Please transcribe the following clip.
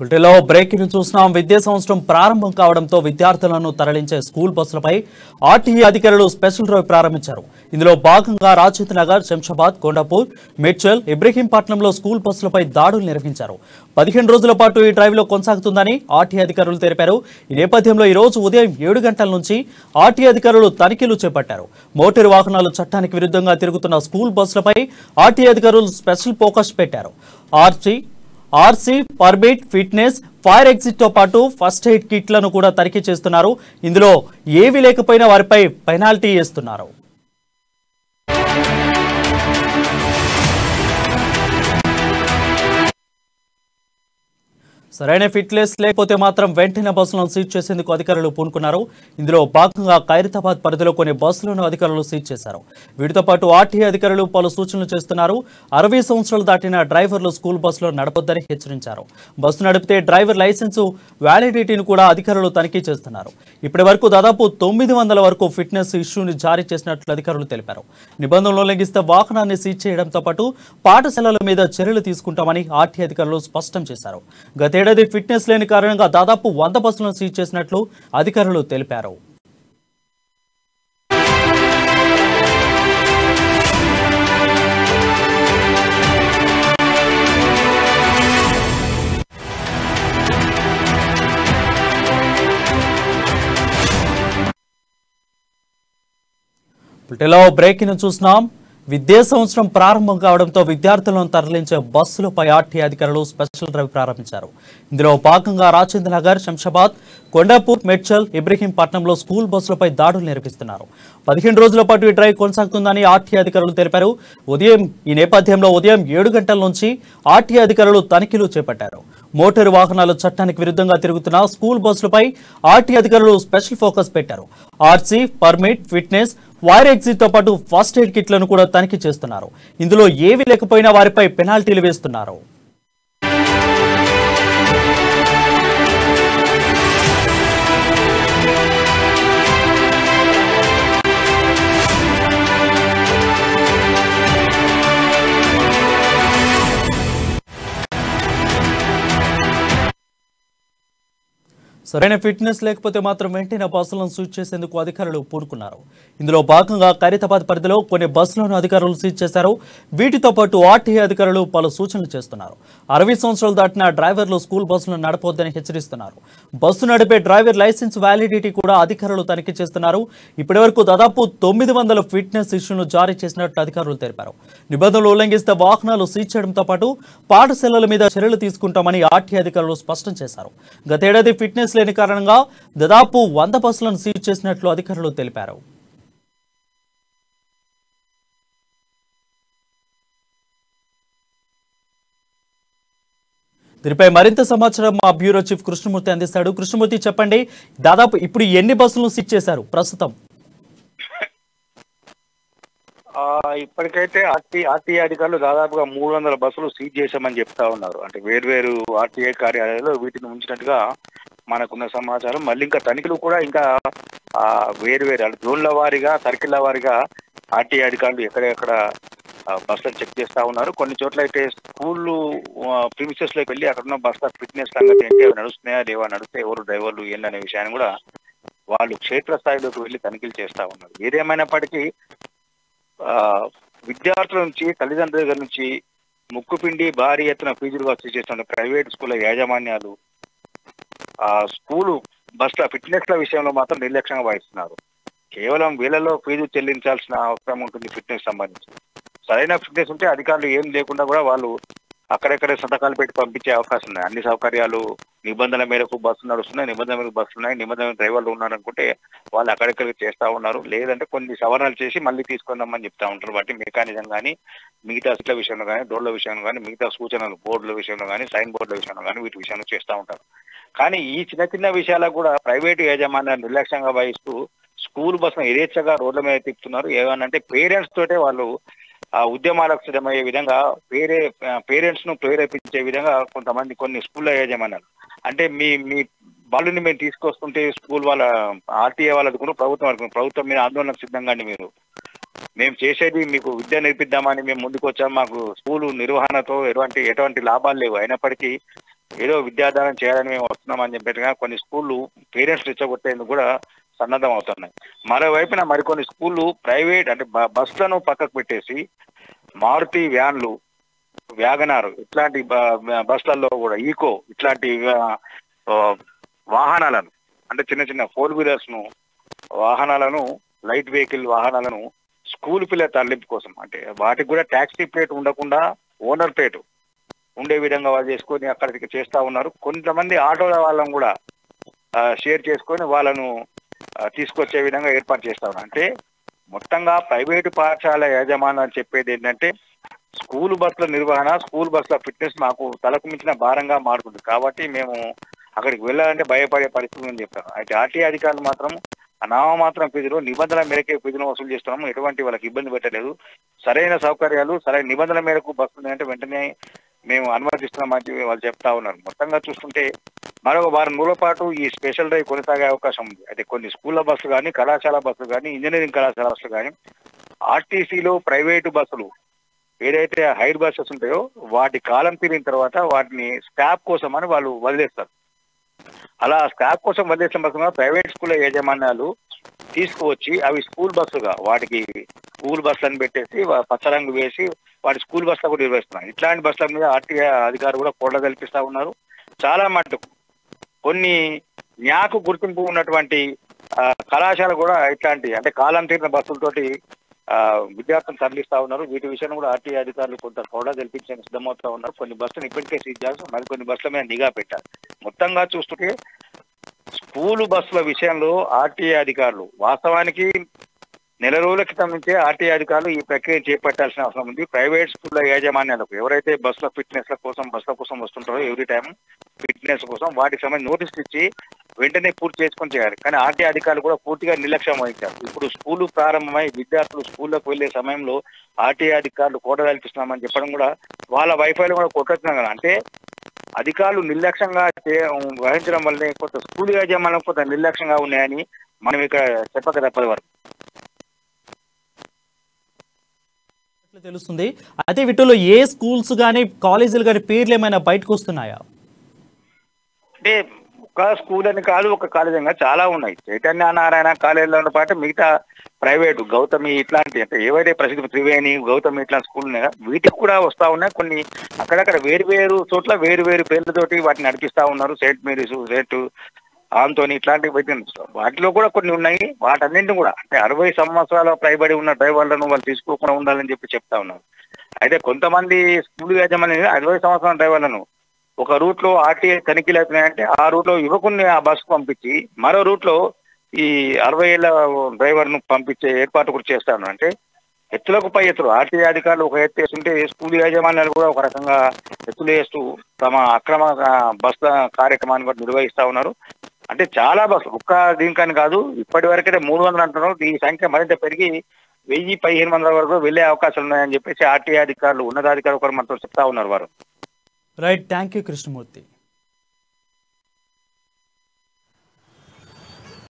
బులెటిన్లో బ్రేకింగ్ చూస్తున్నాం. విద్యా సంవత్సరం ప్రారంభం కావడంతో విద్యార్థులను తరలించే స్కూల్ బస్సులపై ఆర్టీఏ అధికారులు స్పెషల్ డ్రైవ్ ప్రారంభించారు. ఇందులో భాగంగా రాజేంద్ర నగర్, శంషాబాద్, కొండాపూర్, మేడ్చల్, ఇబ్రహీంపట్నంలో స్కూల్ బస్సులపై దాడులు నిర్వహించారు. 15 రోజుల పాటు ఈ డ్రైవ్ లో కొనసాగుతుందని ఆర్టీఏ అధికారులు తెలిపారు. ఈ నేపథ్యంలో ఈ రోజు ఉదయం 7 గంటల నుంచి ఆర్టీఏ అధికారులు తనిఖీలు చేపట్టారు. మోటారు వాహనాలు చట్టానికి విరుద్ధంగా తిరుగుతున్న స్కూల్ బస్సులపై ఆర్టీఏ అధికారులు స్పెషల్ ఫోకస్ పెట్టారు. RC, permit, fitness, fire exit తో పాటు ఫస్ట్ ఎయిడ్ కిట్లను కూడా తనిఖీ చేస్తున్నారు. ఇందులో ఏవి లేకపోయినా వారిపై పెనాల్టీ వేస్తున్నారు. సరైన ఫిట్నెస్ లేకపోతే మాత్రం వెంటనే బస్సులను సీజ్ చేసేందుకు అధికారులు పూనుకున్నారు. ఇందులో భాగంగా ఖైరతాబాద్ పరిధిలో కొన్ని బస్సులను అధికారులు సీజ్ చేశారు. వీటితో పాటు ఆర్టీఏ అధికారులు పలు సూచనలు చేస్తున్నారు. 60 సంవత్సరాలు దాటిన డ్రైవర్లు స్కూల్ బస్సులో నడపొద్దని హెచ్చరించారు. బస్సు నడిపితే డ్రైవర్ లైసెన్సు వ్యాలిడిటీని కూడా అధికారులు తనిఖీ చేస్తున్నారు. ఇప్పటి వరకు దాదాపు 900 వరకు ఫిట్నెస్ ఇష్యూని జారీ చేసినట్లు అధికారులు తెలిపారు. నిబంధనలు ఉల్లంఘిస్తే వాహనాన్ని సీజ్ చేయడంతో పాటు పాఠశాలల మీద చర్యలు తీసుకుంటామని ఆర్టీఏ అధికారులు స్పష్టం చేశారు. గతేడాది ఫిట్నెస్ లేని కారణంగా దాదాపు 100 బస్సులను సీజ్ చేసినట్లు అధికారులు తెలిపారు. బ్రేకింగ్ చూస్తున్నాం. విద్యా సంవత్సరం ప్రారంభం కావడంతో విద్యార్థులను తరలించే బస్సులపై ఆర్టీఏ అధికారులు స్పెషల్ డ్రైవ్ ప్రారంభించారు. ఇందులో భాగంగా రాజేంద్ర నగర్, శంషాబాద్, కొండాపూర్, మేడ్చల్, ఇబ్రహీంపట్నంలో స్కూల్ బస్సులపై దాడులు నిర్వహిస్తున్నారు. 15 రోజుల పాటు ఈ డ్రైవ్ కొనసాగుతుందని ఆర్టీఏ అధికారులు తెలిపారు. ఈ నేపథ్యంలో ఉదయం 7 గంటల నుంచి ఆర్టీఏ అధికారులు తనిఖీలు చేపట్టారు. మోటారు వాహనాలు చట్టానికి విరుద్ధంగా తిరుగుతున్న స్కూల్ బస్సులపై ఆర్టీఏ అధికారులు స్పెషల్ ఫోకస్ పెట్టారు. RC, permit, fitness, fire exit తో పాటు ఫస్ట్ ఎయిడ్ కిట్లను కూడా తనిఖీ చేస్తున్నారు. ఇందులో ఏవి లేకపోయినా వారిపై పెనాల్టీలు వేస్తున్నారు. సరైన ఫిట్నెస్ లేకపోతే మాత్రం వెంటనే బస్సులను సీజ్ చేసేందుకు అధికారులు పూనుకున్నారు. ఇందులో భాగంగా ఖైరతాబాద్ పరిధిలో కొన్ని బస్సులను అధికారులు సీజ్ చేశారు. వీటితో పాటు ఆర్టీఏ అధికారులు పలు సూచనలు చేస్తున్నారు. 60 సంవత్సరాలు దాటిన డ్రైవర్లు స్కూల్ బస్సులను నడపొద్దని హెచ్చరిస్తున్నారు. బస్సు నడిపే డ్రైవర్ లైసెన్స్ వ్యాలిడిటీ కూడా అధికారులు తనిఖీ చేస్తున్నారు. ఇప్పటి వరకు దాదాపు 900 ఫిట్నెస్ ఇష్యూను జారీ చేసినట్లు అధికారులు తెలిపారు. నిబంధనలు ఉల్లంఘిస్తే వాహనాలు సీజ్ చేయడంతో పాటు పాఠశాలల మీద చర్యలు తీసుకుంటామని ఆర్టీఏ అధికారులు స్పష్టం చేశారు. గతేడాది ఫిట్నెస్ లేని కారణంగా దాదాపు 100 బస్సులను సీజ్ చేసినట్లు అధికారులు తెలిపారు. దీనిపై మరింత సమాచారం మా బ్యూరో చీఫ్ కృష్ణమూర్తి అందిస్తాడు. కృష్ణమూర్తి, చెప్పండి, దాదాపు ఇప్పుడు ఎన్ని బస్సులను సీజ్ చేశారు ప్రస్తుతం? ఇప్పటికైతే ఆర్టీఏ అధికారులు దాదాపుగా 300 బస్సులు సీజ్ చేశామని చెప్తా ఉన్నారు. అంటే వేర్వేరు ఆర్టీఏ కార్యాలయాల్లో వీటిని ఉంచినట్టుగా మనకున్న సమాచారం. మళ్ళీ ఇంకా తనిఖీలు కూడా ఇంకా వేరువేరు జోన్ల వారీగా, సర్కిళ్ల వారీగా ఆర్టీఏ అధికారులు ఎక్కడెక్కడ బస్సులు చెక్ చేస్తా ఉన్నారు. కొన్ని చోట్ల అయితే స్కూళ్ళు ప్రిమిసెస్ లోకి వెళ్ళి అక్కడ ఉన్న బస్సుల ఫిట్నెస్ సంగతి ఏంటి, అవి నడుస్తున్నాయా లేవా, నడిస్తే ఎవరు డ్రైవర్లు ఏంటనే విషయాన్ని కూడా వాళ్ళు క్షేత్రస్థాయిలోకి వెళ్ళి తనిఖీలు చేస్తా ఉన్నారు. ఏదేమైనప్పటికీ విద్యార్థుల నుంచి, తల్లిదండ్రుల దగ్గర నుంచి ముక్కుపిండి భారీ ఎత్తున ఫీజులు వసూలు చేస్తున్న ప్రైవేట్ స్కూళ్ళ యాజమాన్యాలు స్కూలు బస్సుల ఫిట్నెస్ల విషయంలో మాత్రం నిర్లక్ష్యంగా వహిస్తున్నారు. కేవలం వీళ్ళలో ఫీజు చెల్లించాల్సిన అవసరం ఉంటుంది. ఫిట్నెస్ సంబంధించి సరైన ఫిట్నెస్ ఉంటే అధికారులు ఏం లేకుండా కూడా వాళ్ళు అక్కడెక్కడే సంతకాలు పెట్టి పంపించే అవకాశం ఉన్నాయి. అన్ని సౌకర్యాలు, నిబంధనల మేరకు బస్సులు నడుస్తున్నాయి, నిబంధనల మేరకు బస్సులు ఉన్నాయి, నిబంధనల డ్రైవర్లు ఉన్నారనుకుంటే వాళ్ళు అక్కడెక్కడికి చేస్తా ఉన్నారు. లేదంటే కొన్ని సవరణలు చేసి మళ్ళీ తీసుకుందామని చెప్తా ఉంటారు. బట్టి మెకానిజం కానీ, మిగతా సీట్ల విషయంలో కానీ, డోర్ల విషయంలో కానీ, మిగతా సూచనలు బోర్డుల విషయంలో కానీ, సైన్ బోర్డుల విషయంలో కానీ వీటి విషయంలో చేస్తూ ఉంటారు. కానీ ఈ చిన్న చిన్న విషయాలకు కూడా ప్రైవేటు యాజమాన్యాలు నిర్లక్ష్యంగా వహిస్తూ స్కూల్ బస్సును యథేచ్ఛగా రోడ్ల మీద తిప్పుతున్నారు. ఏమనంటే పేరెంట్స్ తోటే వాళ్ళు ఉద్యమాలకు సిద్ధమయ్యే విధంగా పేరెంట్స్ ను ప్రేరేపించే విధంగా కొన్ని స్కూళ్ళ యాజమాన్యాలు అంటే మీ వాళ్ళని మేము తీసుకొస్తుంటే స్కూల్ వాళ్ళ ఆర్టీఏ వాళ్ళది కూడా ప్రభుత్వం మీద ఆందోళనకు సిద్ధంగా మీరు మేము చేసేది మీకు విద్య నేర్పిద్దామని మేము ముందుకు వచ్చాం. మాకు స్కూలు నిర్వహణతో ఎటువంటి లాభాలు లేవు. అయినప్పటికీ ఏదో విద్యాదానం చేయాలని మేము వస్తున్నామని చెప్పేట్టుగా కొన్ని స్కూళ్ళు పేరెంట్స్ రెచ్చగొట్టేందుకు కూడా సన్నద్ధం అవుతున్నాయి. మరోవైపున మరికొన్ని స్కూళ్ళు ప్రైవేట్ అంటే బస్సులను పక్కకు పెట్టేసి మారుతి వ్యాన్లు, వ్యాగనార్ ఇట్లాంటి బస్సులలో కూడా ఈకో ఇట్లాంటి ఆ, వాహనాలను అంటే చిన్న చిన్న 4 వీలర్స్ వాహనాలను, లైట్ వెహికల్ వాహనాలను స్కూల్ పిల్లల తరలింపు కోసం అంటే వాటికి కూడా ట్యాక్సీ ప్లేట్ ఉండకుండా ఓనర్ ప్లేట్ ఉండే విధంగా వాళ్ళు చేసుకొని అక్కడికి చేస్తా ఉన్నారు. కొంతమంది ఆటోల వాళ్ళని కూడా షేర్ చేసుకొని వాళ్ళను తీసుకొచ్చే విధంగా ఏర్పాటు చేస్తా ఉన్నారు. అంటే మొత్తంగా ప్రైవేటు పాఠశాల యాజమాన్యం చెప్పేది ఏంటంటే స్కూల్ బస్సుల నిర్వహణ, స్కూల్ బస్సుల ఫిట్నెస్ మాకు తలకు మించిన భారంగా మారుతుంది. కాబట్టి మేము అక్కడికి వెళ్ళాలంటే భయపడే పరిస్థితి అని చెప్పారు. అయితే ఆర్టీఏ అధికారులు మాత్రం నామమాత్రం ఫీజులు, నిబంధనల మేరకే ఫీజులు వసూలు చేస్తున్నాము, ఎటువంటి వాళ్ళకి ఇబ్బంది పెట్టలేదు, సరైన సౌకర్యాలు సరైన నిబంధనల మేరకు బస్సులు అంటే వెంటనే మేము అనుమతిస్తున్నామని వాళ్ళు చెప్తా ఉన్నారు. మొత్తంగా చూస్తుంటే మరొక వారం రోజుల పాటు ఈ స్పెషల్ డ్రైవ్ కొనసాగే అవకాశం ఉంది. అయితే కొన్ని స్కూళ్ళ బస్సులు కానీ, కళాశాల బస్సులు కానీ, ఇంజనీరింగ్ కళాశాల బస్సులు కానీ, ఆర్టీసీలో ప్రైవేటు బస్సులు ఏదైతే హైర్ బస్సెస్ ఉంటాయో వాటి కాలం తీరిన తర్వాత వాటిని స్టాప్ కోసం అని వాళ్ళు వదిలేస్తారు. అలా స్టాప్ కోసం వదిలేసిన బస్సుగా ప్రైవేట్ స్కూల్ యాజమాన్యాలు తీసుకువచ్చి అవి స్కూల్ బస్సుగా వాటికి స్కూల్ బస్సులను పెట్టేసి పచ్చ రంగు వేసి వాటి స్కూల్ బస్సులు కూడా నిర్వహిస్తున్నారు. ఇట్లాంటి బస్సుల మీద ఆర్టీఏ అధికారులు కూడా కోడ్ల కల్పిస్తా ఉన్నారు. చాలా మట్టుకు కొన్ని న్యాకు గుర్తింపు ఉన్నటువంటి కళాశాల కూడా ఇట్లాంటి అంటే కాలం తీరిన బస్సులతోటి విద్యార్థులు తరలిస్తా ఉన్నారు. వీటి విషయాన్ని కూడా ఆర్టీఏ అధికారులు కొంత కోడ్ల కల్పించడానికి సిద్ధమవుతా ఉన్నారు. కొన్ని బస్సులు ఇప్పటికే సీజ్ చేసి మరికొన్ని బస్సుల మీద నిఘా పెట్టారు. మొత్తంగా చూస్తుంటే స్కూలు బస్సుల విషయంలో ఆర్టీఏ అధికారులు వాస్తవానికి నెల రోజుల క్రితం నుంచే ఆర్టీఏ అధికారులు ఈ ప్రక్రియ చేపట్టాల్సిన అవసరం ఉంది. ప్రైవేట్ స్కూళ్ళ యాజమాన్యాలకు ఎవరైతే బస్సుల ఫిట్నెస్ల కోసం వస్తుంటారో ఎవ్రీ టైం ఫిట్నెస్ కోసం వాటికి సంబంధించి నోటీసులు ఇచ్చి వెంటనే పూర్తి చేసుకొని చేయాలి. కానీ ఆర్టీఏ అధికారులు కూడా పూర్తిగా నిర్లక్ష్యం వహించారు. ఇప్పుడు స్కూలు ప్రారంభమై విద్యార్థులు స్కూల్లోకి వెళ్లే సమయంలో ఆర్టీఏ అధికారులు కోట కల్పిస్తున్నామని చెప్పడం కూడా వాళ్ళ వైఫైలు కూడా కొట్టొచ్చినాం కదా. అంటే అధికారులు నిర్లక్ష్యంగా వహించడం వల్లనే కొంత స్కూల్ యాజమాన్యం కొంత నిర్లక్ష్యంగా ఉన్నాయని మనం ఇక్కడ చెప్పక తప్పదు వరకు తెలుస్తుంది. అయితే వీటిలో ఏ స్కూల్స్ కానీ కాలేజీలు కానీ పేర్లు ఏమైనా బయటకు వస్తున్నాయా? అంటే ఒక స్కూల్ అని కాదు, ఒక కాలేజ్ అని చాలా ఉన్నాయి. చైతన్య నారాయణ కాలేజీలతో పాటు మిగతా ప్రైవేటు గౌతమి ఇట్లాంటి అంటే ఏవైతే ప్రసిద్ధి త్రివేణి, గౌతమి ఇట్లాంటి స్కూల్ ఉన్నాయి వీటికి కూడా వస్తా ఉన్నాయి. కొన్ని అక్కడక్కడ వేరు చోట్ల వేరు పేర్లతోటి వాటిని నడిపిస్తా ఉన్నారు. సెయింట్ మేరీస్, సెయింట్ ఆంతోని ఇట్లాంటివి పెట్టిన వాటిలో కూడా కొన్ని ఉన్నాయి. వాటన్నింటిని కూడా అంటే 60 సంవత్సరాల పైబడి ఉన్న డ్రైవర్లను వాళ్ళు తీసుకోకుండా ఉండాలని చెప్తా ఉన్నారు. అయితే కొంతమంది స్కూల్ యాజమాన్యం 60 సంవత్సరాల డ్రైవర్లను ఒక రూట్ లో ఆర్టీఏ తనిఖీలు అవుతున్నాయంటే ఆ రూట్ లో యువకుల్ని ఆ బస్సు పంపించి మరో రూట్ లో ఈ 60 ఏళ్ల డ్రైవర్ ను పంపించే ఏర్పాటు కూడా చేస్తా ఉన్నారు. అంటే ఎత్తులకు పై ఎత్తులు ఆర్టీఏ అధికారులు ఒక ఎత్తు వేస్తుంటే స్కూల్ యాజమాన్యాలు కూడా ఒక రకంగా ఎత్తులు వేస్తూ తమ అక్రమ బస్సుల కార్యక్రమాన్ని కూడా నిర్వహిస్తా ఉన్నారు. అంటే చాలా బస్సులు ఒక్క దీనికని కాదు, ఇప్పటి వరకైతే 300 అంటున్నారు. ఈ సంఖ్య మరింత పెరిగి 1000-1500 వరకు వెళ్లే అవకాశాలు ఉన్నాయని చెప్పేసి ఆర్టీఏ అధికారులు ఉన్నతాధికారులు ఒకరు మనతో చెప్తా ఉన్నారు. వారు రైట్. Thank you Krishnamurthy.